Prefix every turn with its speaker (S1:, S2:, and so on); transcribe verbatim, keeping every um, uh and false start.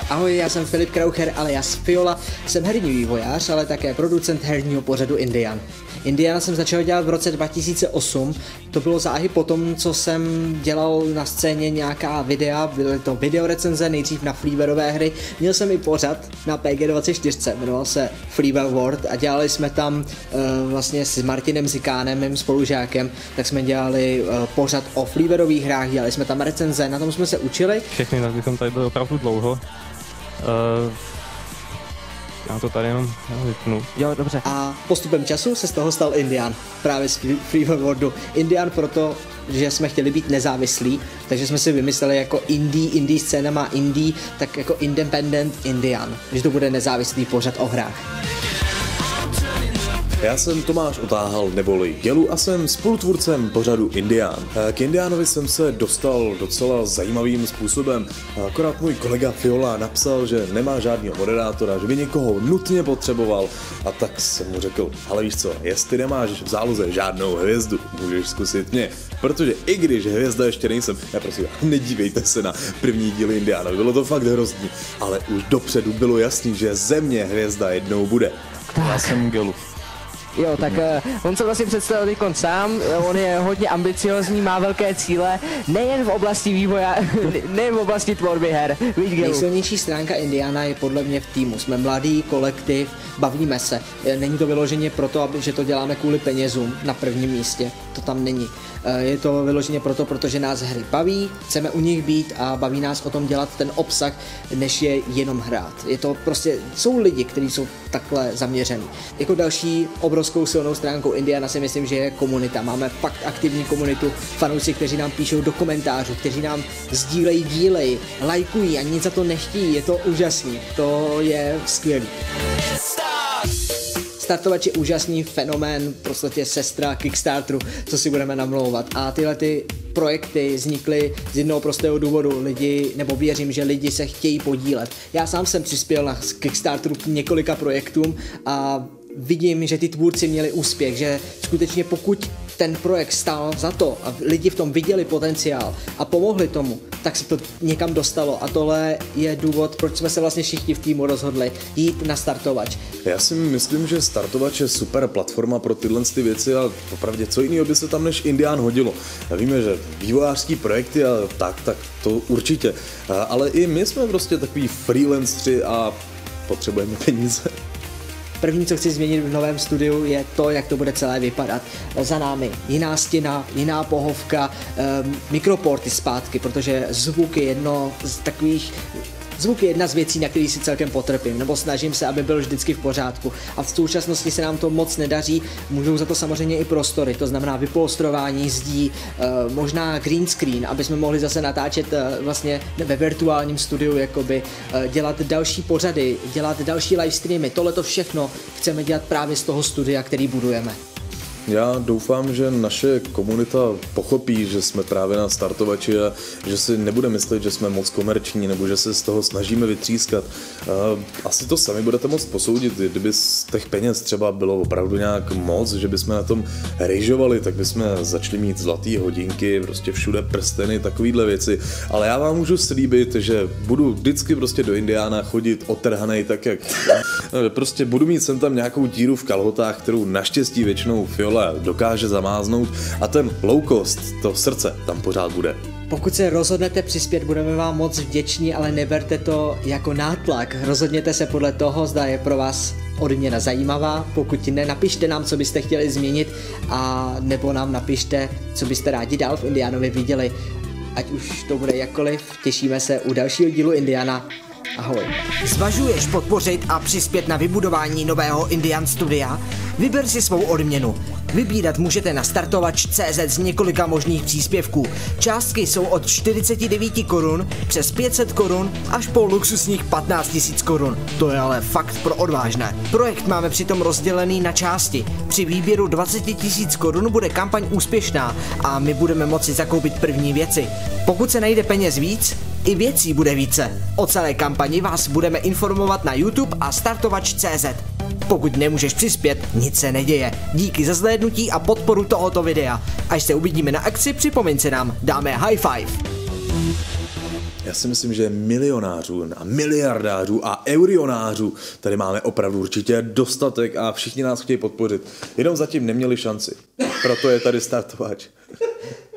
S1: Ahoj, já jsem Filip Kraucher alias Fiola, jsem herní vývojář, ale také producent herního pořadu Indian. Indiana jsem začal dělat v roce dva tisíce osm, to bylo záhy po tom, co jsem dělal na scéně nějaká videa, byly to videorecenze, nejdřív na freewareové hry, měl jsem i pořad na P G dvacet čtyři, jmenoval se Freeware World a dělali jsme tam uh, vlastně s Martinem Zikánem, mým spolužákem, tak jsme dělali uh, pořad o freewareových hrách, dělali jsme tam recenze, na tom jsme se učili.
S2: Všechny, tak bychom tady byli opravdu dlouho. Uh... Já to tady jenom vypnu.
S1: Jo, dobře. A postupem času se z toho stal Indian. Právě z Freeware Worldu. Indian proto, že jsme chtěli být nezávislí, takže jsme si vymysleli jako indie, indie scéna má indie, tak jako independent Indian. Že to bude nezávislý pořad o hrách.
S3: Já jsem Tomáš Otáhal neboli Gelu a jsem spolutvůrcem pořadu Indian. K Indianovi jsem se dostal docela zajímavým způsobem. Akorát můj kolega Fiola napsal, že nemá žádného moderátora, že by někoho nutně potřeboval. A tak jsem mu řekl, ale víš co, jestli nemáš v záloze žádnou hvězdu, můžeš zkusit mě. Protože i když hvězda ještě nejsem, já prosím, nedívejte se na první díl Indiana, bylo to fakt hrozný. Ale už dopředu bylo jasný, že ze mě hvězda jednou bude.
S2: Já jsem Gelu.
S4: Jo, tak uh, on se vlastně představil teď sám, on je hodně ambiciozní, má velké cíle, nejen v oblasti vývoja, nejen v oblasti tvorby her.
S1: Nejsilnější stránka Indiana je podle mě v týmu. Jsme mladý kolektiv, bavíme se. Není to vyloženě proto, aby, že to děláme kvůli penězům na prvním místě. To tam není. Je to vyloženě proto, protože nás hry baví, chceme u nich být a baví nás o tom dělat ten obsah, než je jenom hrát. Je to prostě, jsou lidi, kteří jsou takhle zaměření. Jako další obrovskou silnou stránkou Indiana si myslím, že je komunita. Máme fakt aktivní komunitu, fanoušci, kteří nám píšou do komentářů, kteří nám sdílejí díly, lajkují a nic za to nechtějí. Je to úžasný, to je skvělý. Startovač je úžasný fenomén, prostě sestra Kickstarteru, co si budeme namlouvat. A tyhle ty projekty vznikly z jednoho prostého důvodu. Lidi, nebo věřím, že lidi se chtějí podílet. Já sám jsem přispěl na Kickstarteru k několika projektům a vidím, že ty tvůrci měli úspěch, že skutečně pokud ten projekt stál za to a lidi v tom viděli potenciál a pomohli tomu, tak se to někam dostalo a tohle je důvod, proč jsme se vlastně všichni v týmu rozhodli jít na Startovač.
S3: Já si myslím, že Startovač je super platforma pro tyhle ty věci a opravdu co jiného by se tam než Indian hodilo. A víme, že vývojářský projekty a tak, tak to určitě, ale i my jsme prostě takový freelancři a potřebujeme peníze.
S1: První, co chci změnit v novém studiu, je to, jak to bude celé vypadat. Za námi jiná stěna, jiná pohovka, um, mikroporty zpátky, protože zvuk je jedno z takových... Zvuk je jedna z věcí, na který si celkem potrpím, nebo snažím se, aby byl vždycky v pořádku. A v současnosti se nám to moc nedaří, můžou za to samozřejmě i prostory, to znamená vypolstrování zdí, e, možná green screen, aby jsme mohli zase natáčet e, vlastně ve virtuálním studiu, jakoby e, dělat další pořady, dělat další livestreamy, tohleto všechno chceme dělat právě z toho studia, který budujeme.
S3: Já doufám, že naše komunita pochopí, že jsme právě na Startovači a že si nebude myslet, že jsme moc komerční nebo že se z toho snažíme vytřískat. Asi to sami budete moct posoudit, kdyby z těch peněz třeba bylo opravdu nějak moc, že bychom na tom rejžovali, tak bychom začali mít zlatý hodinky, prostě všude prsteny, takovýhle věci. Ale já vám můžu slíbit, že budu vždycky prostě do Indiana chodit otrhanej tak, jak prostě budu mít sem tam nějakou díru v kalhotách, kterou naštěstí většinou Fiola dokáže zamáznout a ten low cost, to srdce tam pořád bude.
S1: Pokud se rozhodnete přispět, budeme vám moc vděční, ale neberte to jako nátlak. Rozhodněte se podle toho, zda je pro vás odměna zajímavá. Pokud ne, napište nám, co byste chtěli změnit a nebo nám napište, co byste rádi dál v Indianovi viděli. Ať už to bude jakkoliv, těšíme se u dalšího dílu Indiana. Ahoj. Zvažuješ podpořit a přispět na vybudování nového Indian studia? Vyber si svou odměnu. Vybírat můžete na startovač tečka cé zet z několika možných příspěvků. Částky jsou od čtyřicet devět korun přes pět set korun až po luxusních patnáct tisíc korun. To je ale fakt pro odvážné. Projekt máme přitom rozdělený na části. Při výběru dvacet tisíc korun bude kampaň úspěšná a my budeme moci zakoupit první věci. Pokud se najde peněz víc, i věcí bude více. O celé kampani vás budeme informovat na YouTube a startovač tečka cé zet. Pokud nemůžeš přispět, nic se neděje. Díky za zhlédnutí a podporu tohoto videa. Až se uvidíme na akci, připomeň se nám, dáme high five.
S3: Já si myslím, že milionářů a miliardářů a eurionářů tady máme opravdu určitě dostatek a všichni nás chtějí podpořit. Jenom zatím neměli šanci. Proto je tady Startovač.